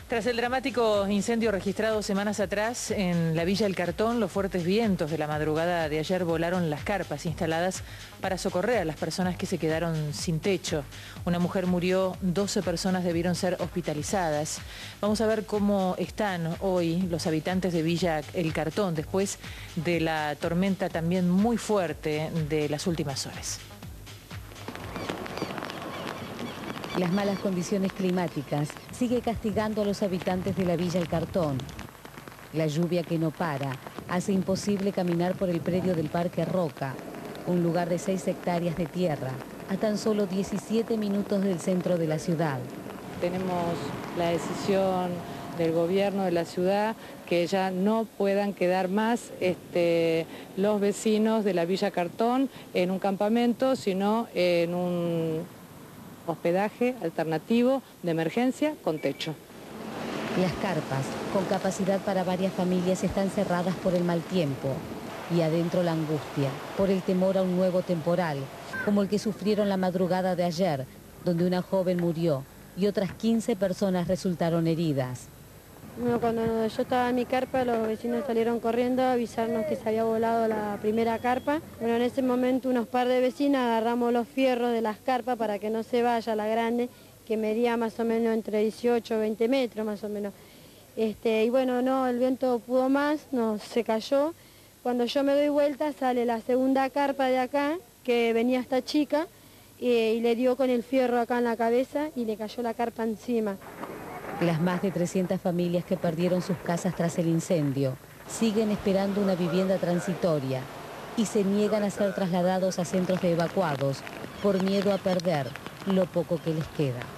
Tras el dramático incendio registrado semanas atrás en la Villa El Cartón, los fuertes vientos de la madrugada de ayer volaron las carpas instaladas para socorrer a las personas que se quedaron sin techo. Una mujer murió, 12 personas debieron ser hospitalizadas. Vamos a ver cómo están hoy los habitantes de Villa El Cartón después de la tormenta también muy fuerte de las últimas horas. Las malas condiciones climáticas sigue castigando a los habitantes de la Villa El Cartón. La lluvia que no para hace imposible caminar por el predio del Parque Roca, un lugar de 6 hectáreas de tierra, a tan solo 17 minutos del centro de la ciudad. Tenemos la decisión del gobierno de la ciudad que ya no puedan quedar más los vecinos de la Villa Cartón en un campamento, sino en un hospedaje alternativo de emergencia con techo. Las carpas, con capacidad para varias familias, están cerradas por el mal tiempo y adentro la angustia por el temor a un nuevo temporal, como el que sufrieron la madrugada de ayer, donde una joven murió y otras 15 personas resultaron heridas. Bueno, cuando yo estaba en mi carpa, los vecinos salieron corriendo a avisarnos que se había volado la primera carpa. Bueno, en ese momento unos par de vecinas agarramos los fierros de las carpas para que no se vaya la grande, que medía más o menos entre 18 y 20 metros más o menos. Y bueno, no, el viento pudo más, se cayó. Cuando yo me doy vuelta sale la segunda carpa de acá, que venía esta chica, y le dio con el fierro acá en la cabeza y le cayó la carpa encima. Las más de 300 familias que perdieron sus casas tras el incendio siguen esperando una vivienda transitoria y se niegan a ser trasladados a centros de evacuados por miedo a perder lo poco que les queda.